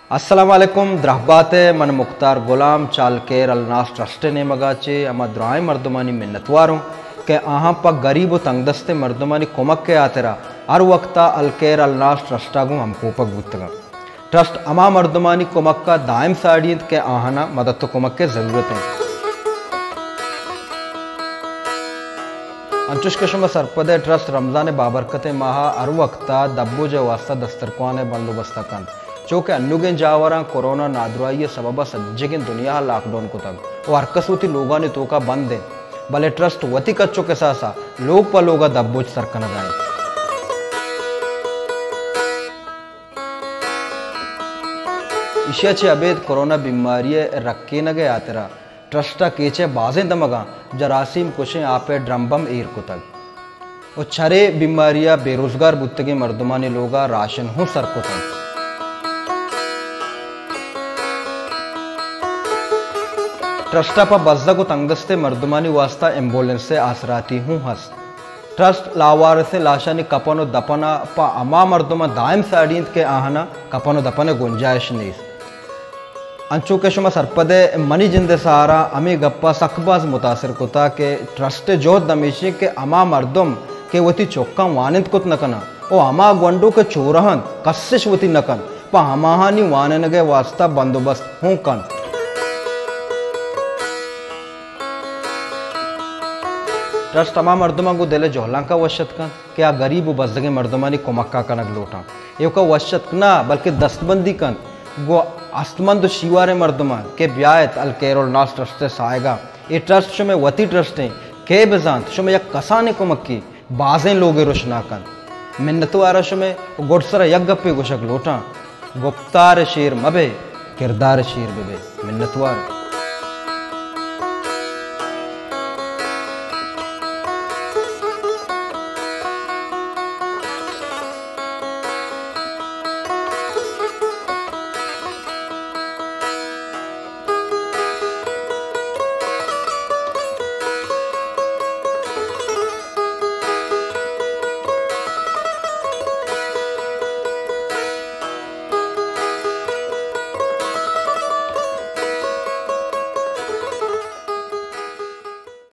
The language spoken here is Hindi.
अस्सलामुअलैकुम द्रहबाते मन मुख्तार गुलाम चालकेर अलनास ट्रस्टे ने मगाचे अमा दुआएं मर्दमानी मिन्नतवारों के आहाँ पा गरीब तंगदस्ते मर्दमानी कुमक के आतेरा हर वक्ता अलकेर अलनास ट्रस्टागु हमको पग बुतगा ट्रस्ट अमा मर्दमानी कुमक का दायम साड़ीत के आहाना मदद तो कुमक के जरूरत है अंचुष्कशम सरपदे ट्रस्ट रमजान बाबरकत माह हर वक्ता दब्बो जो वास्ता दस्तरखान बंदोबस्त कन चूँकि अन्नुगे जावरा कोरोना नादुराई सबबा सज्जगिन दुनिया लॉकडाउन को तक और हरकसूती लोगा ने तो का बंद दे भले ट्रस्ट वती कच्चो के सासा लोग पर लोगा दब्बोज सरकन जाए इशिया अबेद कोरोना बीमारी रक्के न गए आतरा ट्रस्टा केचे बाजें दमगा जरासीम कुशे आपे ड्रम्बम एर को तक और छरे बीमारियां बेरोजगार बुत्तगे मर्दमानी लोगा राशन हूँ सर को तक ट्रस्टा पर बज्जा को तंगदस्ते मर्दमानी वास्ता एम्बुलेंस से आसराती हूँ हस ट्रस्ट लावार से लाशानी कपनो दपना पा अमा मर्दमा दायम साड़ीत के आहना कपनो दपने गुंजाइश नहीं अंचू के शुमा सरपदे मनी जिंदे सहारा अमी गप्पा सकबाज मुतासर कोता के ट्रस्ट जो दमीशी के अमा मर्दम के वती चौक्का वानित कुत नकना ओ अमा ग्वंडो के चोरहन कस्सिश वती नकन पा हमाहानी वानन के वास्ता बंदोबस्त हूँ कन ट्रस्ट तमाम मर्दमा को दिले जोहला का वशत कन क्या गरीब बजगे मर्दमानी कुमक्का कनक लोटा यो का वशत ना बल्कि दस्तबंदी कन गो अस्तमंद शिवारे मर्दमा के ब्यायत अल केरोल नास ट्रस्ट साएगा ये ट्रस्ट शुमे वती ट्रस्ट है के बेजांत शुमे यक कसाने कुमक्की बाजें लोगे रोशना कन मिन्नतवारा शुमे गोडसरा यक गप्पे गुशक लोटा गुप्तार शेर मबे किरदार शेर बेबे मिन्नतवार